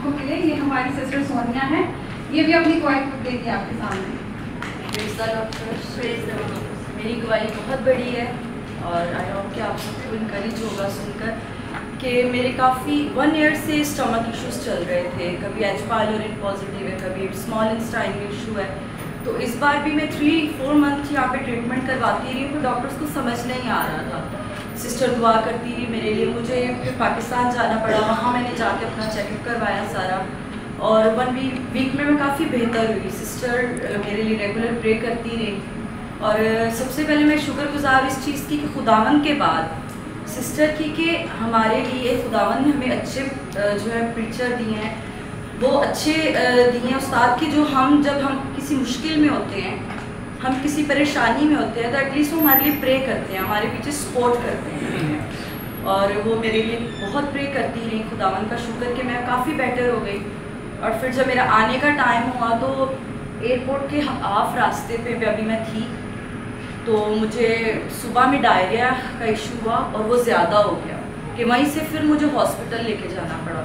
ये हमारी सिस्टर सोनिया है, ये भी अपनी गवाही खुद देती है आपके सामने। मेरी गवाही बहुत बड़ी है और आई होप कि आप सबको इनकरेज होगा सुनकर कि मेरे काफ़ी 1 ईयर से स्टमक इश्यूज चल रहे थे। कभी एच पायलोरी पॉजिटिव है, कभी स्मॉल इंस्टाइन इशू है। तो इस बार भी मैं 3-4 मंथ यहाँ पे ट्रीटमेंट करवाती रही, तो डॉक्टर्स को समझ नहीं आ रहा था। सिस्टर दुआ करती रही मेरे लिए, मुझे फिर पाकिस्तान जाना पड़ा, वहाँ मैंने जाके अपना चेकअप करवाया सारा, और 1 वीक में मैं काफ़ी बेहतर हुई। सिस्टर मेरे लिए रेगुलर प्रे करती रही, और सबसे पहले मैं शुक्रगुजार इस चीज़ की कि खुदावंद के बाद सिस्टर की कि हमारे लिए खुदावंद ने हमें अच्छे जो है प्रीचर दिए हैं, वो अच्छे दिए हैं उस्ताद की, जो जब हम किसी मुश्किल में होते हैं, हम किसी परेशानी में होते हैं, तो एटलीस्ट वो हमारे लिए प्रे करते हैं, हमारे पीछे सपोर्ट करते हैं। और वो मेरे लिए बहुत प्रे करती रही। खुदावंद का शुक्र कि मैं काफ़ी बेटर हो गई। और फिर जब मेरा आने का टाइम हुआ तो एयरपोर्ट के हाफ रास्ते पे अभी मैं थी, तो मुझे सुबह में डायरिया का इशू हुआ और वो ज़्यादा हो गया कि वहीं से फिर मुझे हॉस्पिटल लेके जाना पड़ा।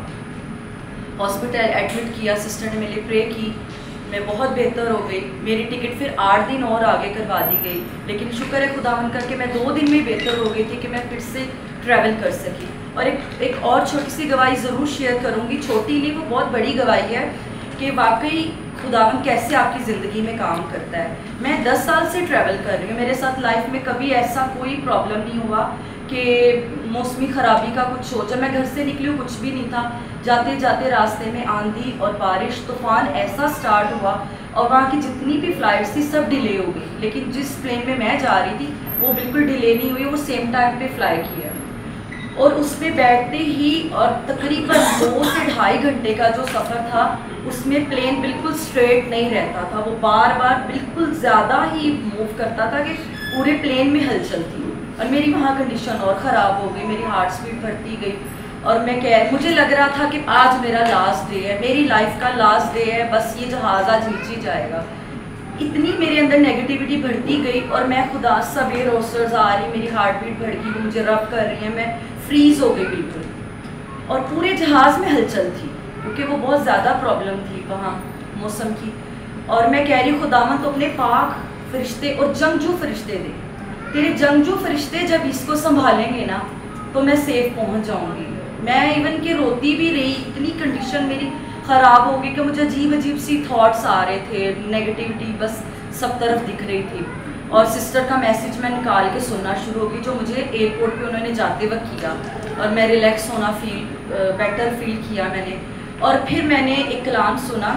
हॉस्पिटल एडमिट किया, सिस्टर ने मेरे लिए प्रे की, मैं बहुत बेहतर हो गई। मेरी टिकट फिर 8 दिन और आगे करवा दी गई, लेकिन शुक्र है खुदावंद का कि मैं 2 दिन में बेहतर हो गई थी कि मैं फिर से ट्रैवल कर सकी। और एक और छोटी सी गवाही ज़रूर शेयर करूँगी, छोटी नहीं, वो बहुत बड़ी गवाही है कि वाकई खुदावंद कैसे आपकी ज़िंदगी में काम करता है। मैं 10 साल से ट्रैवल कर रही हूँ, मेरे साथ लाइफ में कभी ऐसा कोई प्रॉब्लम नहीं हुआ कि मौसमी ख़राबी का कुछ हो। जब मैं घर से निकली हूँ कुछ भी नहीं था, जाते जाते रास्ते में आंधी और बारिश तूफ़ान ऐसा स्टार्ट हुआ और वहाँ की जितनी भी फ़्लाइट्स थी सब डिले हो गई, लेकिन जिस प्लेन में मैं जा रही थी वो बिल्कुल डिले नहीं हुई, वो सेम टाइम पे फ्लाई किया। और उस पर बैठते ही और तकरीबन 2 से ढाई घंटे का जो सफ़र था, उसमें प्लेन बिल्कुल स्ट्रेट नहीं रहता था, वो बार बार बिल्कुल ज़्यादा ही मूव करता था कि पूरे प्लेन में हलचल थी। और मेरी वहाँ कंडीशन और ख़राब हो गई, मेरी हार्ट स्पीड बढ़ती गई, और मुझे लग रहा था कि आज मेरा लास्ट डे है, मेरी लाइफ का लास्ट डे है, बस ये जहाज़ आज नीचे जाएगा। इतनी मेरे अंदर नेगेटिविटी बढ़ती गई और मैं खुदा सवेर रोस्टर्स आ रही, मेरी हार्ट बीट बढ़ गई, वो मुझे रब कर रही है, मैं फ्रीज़ हो गई बिल्कुल। और पूरे जहाज़ में हलचल थी क्योंकि वो बहुत ज़्यादा प्रॉब्लम थी वहाँ मौसम की। और मैं कह रही खुदावंद तो अपने पाक फरिश्ते और जंगजू फरिश्ते दे, तेरे जंगजू फरिश्ते जब इसको संभालेंगे ना तो मैं सेफ पहुँच जाऊँगी। मैं इवन के रोती भी रही, इतनी कंडीशन मेरी ख़राब हो गई कि मुझे अजीब अजीब सी थॉट्स आ रहे थे, नेगेटिविटी बस सब तरफ दिख रही थी। और सिस्टर का मैसेज मैं निकाल के सुनना शुरू हो गई, जो मुझे एयरपोर्ट पे उन्होंने जाते वक्त किया, और मैं रिलैक्स होना बेटर फील किया मैंने। और फिर मैंने एक कलाम सुना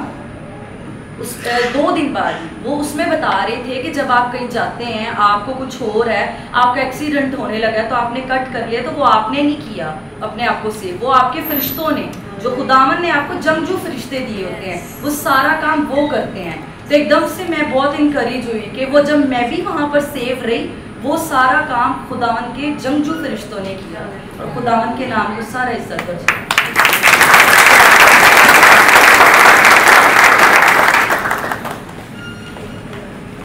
उस 2 दिन बाद, वो उसमें बता रहे थे कि जब आप कहीं जाते हैं, आपको कुछ हो रहा है, आपका एक्सीडेंट होने लगा तो आपने कट कर लिया, तो वो आपने नहीं किया अपने आप को सेव, वो आपके फरिश्तों ने, जो खुदावंद ने आपको जंगजू फरिश्ते दिए होते हैं, वो सारा काम वो करते हैं। तो एकदम से मैं बहुत इनकरेज हुई कि वो जब मैं भी वहाँ पर सेफ रही, वो सारा काम खुदावंद के जंगजू फरिश्तों ने किया, और खुदावंद के नाम को सारा इज्जत बचा।